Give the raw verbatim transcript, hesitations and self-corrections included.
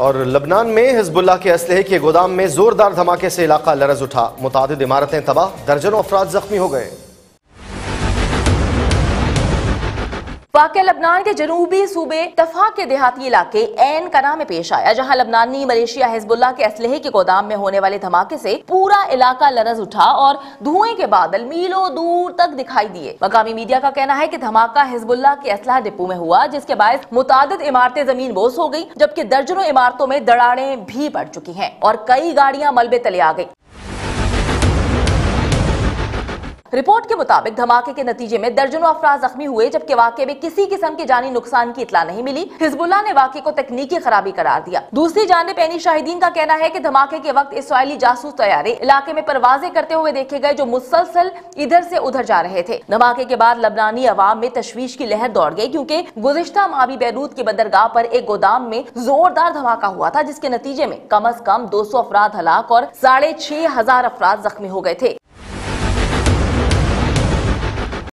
और लबनान में हिजबुल्लाह के असलहे के गोदाम में जोरदार धमाके से इलाका लरज उठा। मुतादिद इमारतें तबाह, दर्जनों अफराद जख्मी हो गए। वाक़या लबनान के जनूबी सूबे तफा के देहाती इलाके ऐन कना में पेश आया, जहां लबनानी मलेशिया हिजबुल्लाह के असलहे के गोदाम में होने वाले धमाके से पूरा इलाका लरज उठा और धुएं के बादल मीलों दूर तक दिखाई दिए। मकामी मीडिया का कहना है कि धमाका हिजबुल्लाह के असलहा डिपो में हुआ, जिसके बायस मुतादिद इमारतें जमीन बोस हो गई, जबकि दर्जनों इमारतों में दरारें भी पड़ चुकी हैं और कई गाड़ियां मलबे तले आ गई। रिपोर्ट के मुताबिक धमाके के नतीजे में दर्जनों अफराद जख्मी हुए, जबकि वाकये में किसी किस्म के जानी नुकसान की इतला नहीं मिली। हिजबुल्लाह ने वाकये को तकनीकी खराबी करार दिया। दूसरी जानिब पैनी शाहिदीन का कहना है कि धमाके के वक्त इसराइली जासूस तैयारे इलाके में परवाजें करते हुए देखे गए, जो मुसलसल इधर से उधर जा रहे थे। धमाके के बाद लबनानी अवाम में तशवीश की लहर दौड़ गई, क्योंकि गुज़िश्ता माह भी बैरूत की बंदरगाह पर एक गोदाम में जोरदार धमाका हुआ था, जिसके नतीजे में कम अज कम दो सौ अफराद हलाक और साढ़े छह हजार अफराद जख्मी हो गए थे।